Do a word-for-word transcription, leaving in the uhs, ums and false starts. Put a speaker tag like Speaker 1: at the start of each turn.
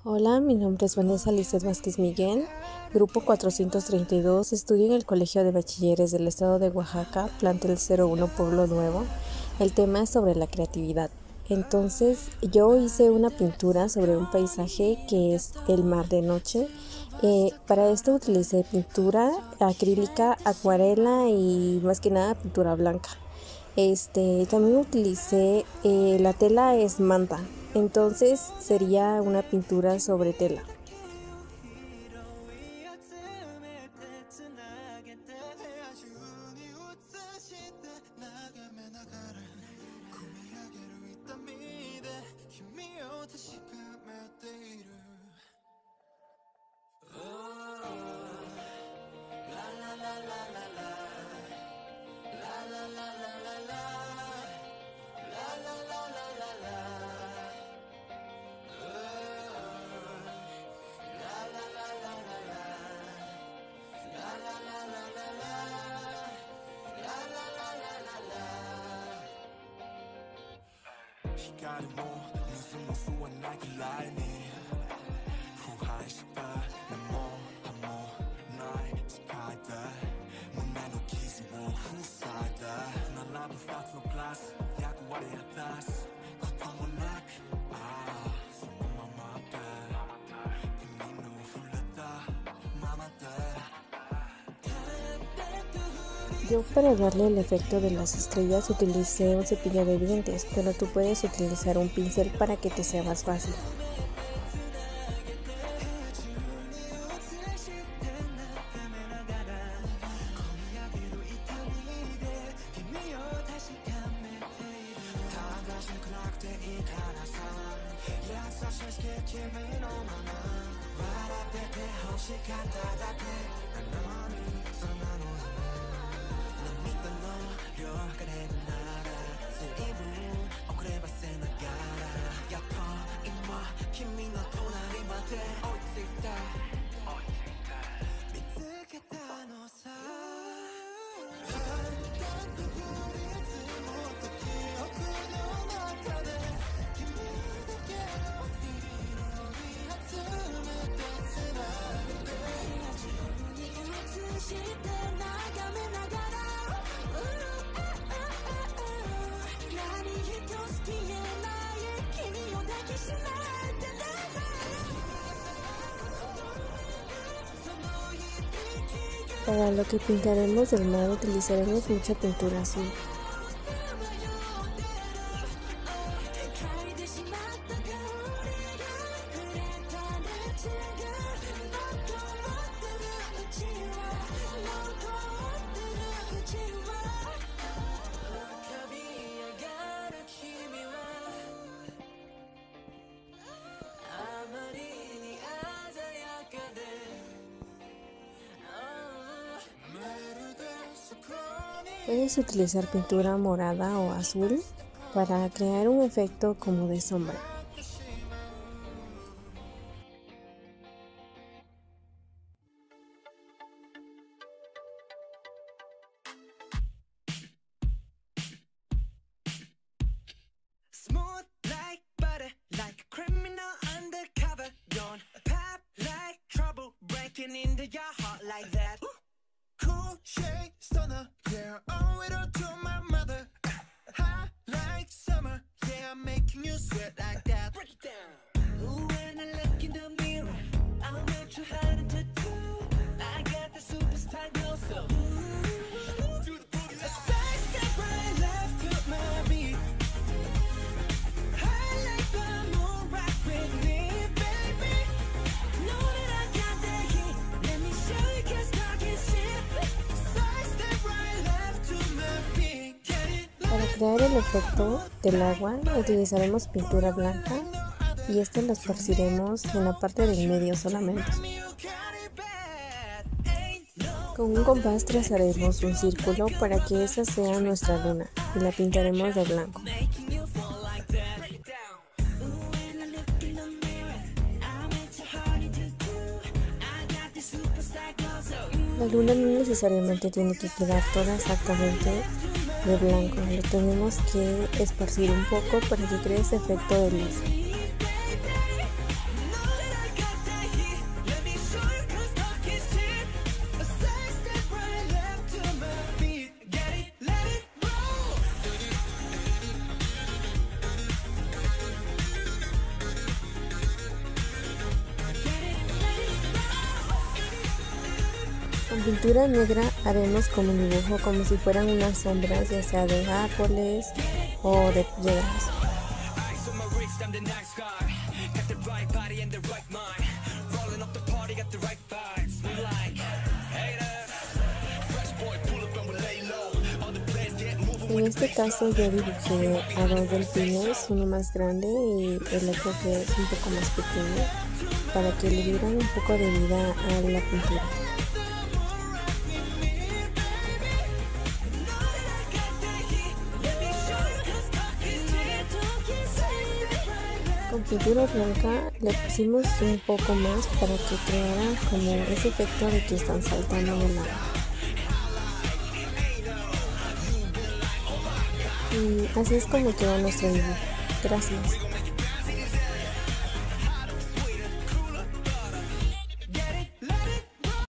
Speaker 1: Hola, mi nombre es Vanessa Lizeth Vázquez Miguel, grupo cuatrocientos treinta y dos, estudio en el Colegio de Bachilleres del Estado de Oaxaca, plantel cero uno Pueblo Nuevo. El tema es sobre la creatividad. Entonces, yo hice una pintura sobre un paisaje que es el mar de noche. Eh, para esto utilicé pintura acrílica, acuarela y más que nada pintura blanca. Este, también utilicé, eh, la tela es manta, entonces sería una pintura sobre tela.
Speaker 2: 시간이 뭐 무슨 무수한 나의 라인이 후한 시간 내 몸한몸 날 지켜다 문나노 기지 뭐 후사다 난 라브 파트 플러스 야구 아래 하다스 고통은 락 아 손은 마마다 김민우 불렀다 마마다.
Speaker 1: Yo para darle el efecto de las estrellas utilicé un cepillo de dientes, pero tú puedes utilizar un pincel para que te sea más fácil. Para lo que pintaremos del mar utilizaremos mucha pintura azul. Puedes utilizar pintura morada o azul para crear un efecto como de sombra. Para crear el efecto del agua utilizaremos pintura blanca y esta la esparciremos en la parte del medio solamente. Con un compás trazaremos un círculo para que esa sea nuestra luna y la pintaremos de blanco. La luna no necesariamente tiene que quedar toda exactamente de blanco, le tenemos que esparcir un poco para que cree ese efecto de luz. Con pintura negra haremos como un dibujo, como si fueran unas sombras, ya sea de árboles o de piedras. En este caso yo dibujé a dos delfines, uno más grande y el otro que es un poco más pequeño, para que le dieran un poco de vida a la pintura. Con pintura blanca le pusimos un poco más para que creara como ese efecto de que están saltando en el agua. Y así es como quedó nuestro dibujo. Gracias.